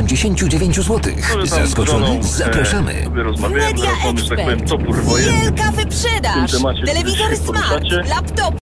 299 zł. Zaskoczony? Zapraszamy. Media Expert. Wielka wyprzedaż. Telewizor smart, laptop.